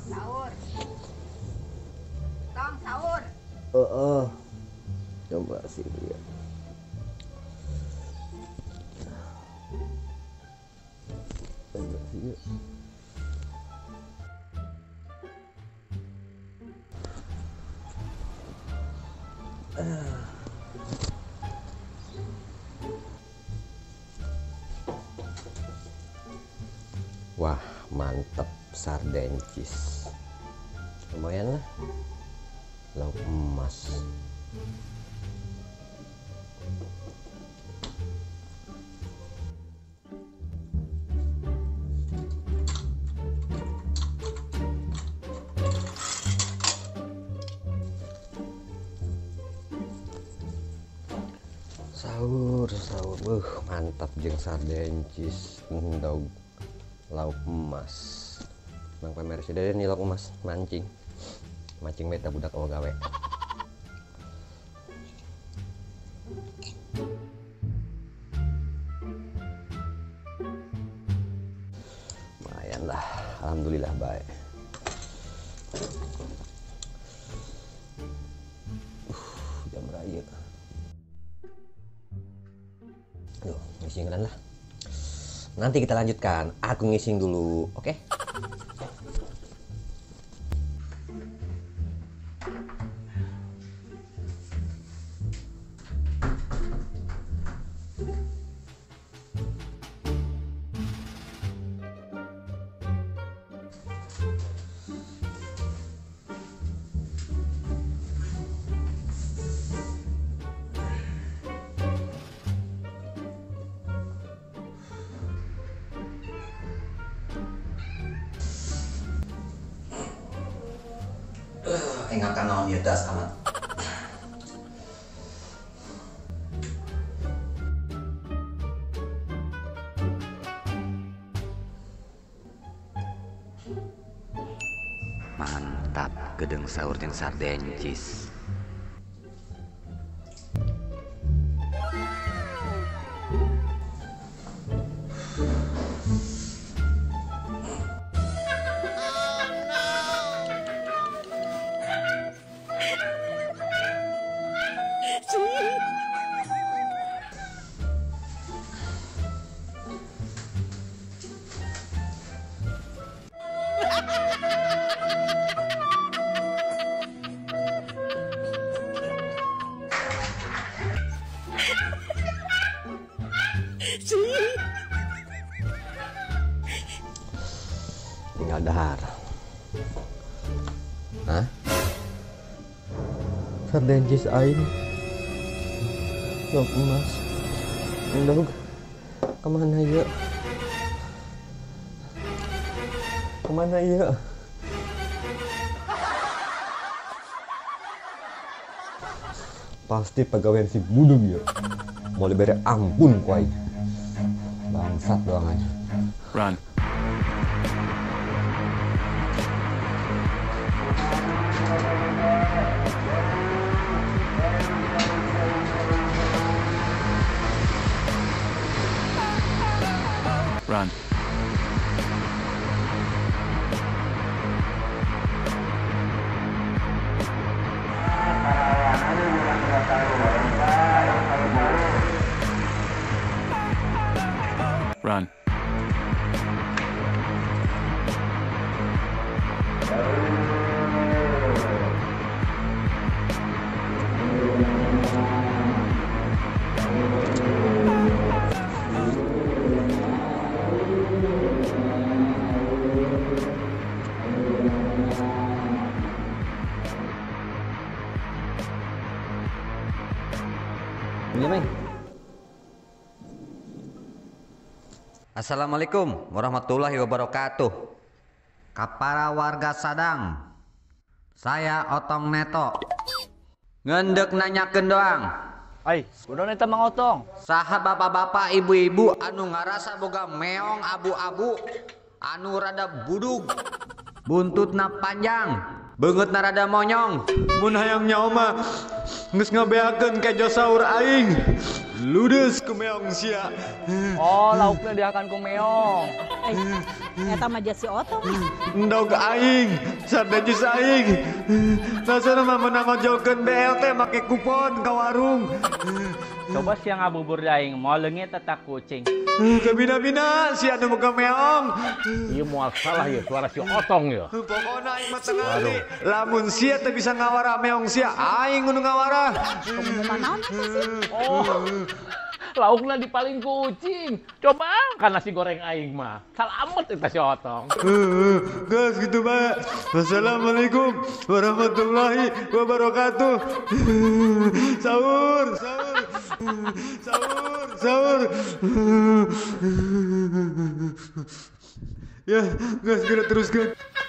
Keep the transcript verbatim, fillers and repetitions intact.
Sahur. Tong sahur. Oh, oh. Coba sih dia. Coba sih dia. Wah, mantep sarden cheese. Lumayan lah. Lauk emas. Sahur, sahur, uh, mantap jeung sarden cheese, endog, lauk emas. Mang pamer sih deh nih lauk emas, mancing, mancing beta budak awa gawe. Lumayan lah, alhamdulillah baik. Uh, jam raya. Aduh, ngising lah. Nanti kita lanjutkan. Aku ngising dulu, oke? Okay? Ingatkan naon ieu das amat. Mantap, gedeng sahur jeung sarden cheese. Tinggal dahar. Hah? Sarden cheese aing. Lauk emas. Endog. Kemana ya? Kemana ya? Pasti pegawai si budug ya. Mau lebere ampun kuai. Bangsat doang aja. Run. Run. Run. Assalamualaikum warahmatullahi wabarakatuh. Kapara warga Sadang, saya Otong Neto. Ngendek nanyakeun doang. Ai, kunaon eta Mang Otong? Saha bapak-bapak ibu-ibu anu ngarasa boga meong abu-abu anu rada budug, buntutna panjang, beungeutna rada monyong. Mun hayang nyaho mah geus ngabeakeun kejo saur aing. ludes ke meong sia. Oh, lauknya dia akan ku meong. Eh, eta mah si Otong. Ndog aing, sardenjis aing. Dasar mah menang ngojolkeun B L T make kupon ka warung. Coba siang ngabubur daing, mau leungit tetap kucing. Kabina-bina si anu boga meong. Iya mau salah ya suara si Otong ya. Pokona aing mah tengah hari. Lamun sia teh bisa ngawara meong sia, aing kudu ngawara. Pengumuman naon eta sih? Oh, lauknya di paling kucing. Coba kan nasi goreng aing mah. Salamet eta si Otong. Gas gitu Pak. Wassalamualaikum warahmatullahi wabarakatuh. Sahur, sahur. Sahur, sahur. Ya, gas gerak teruskan.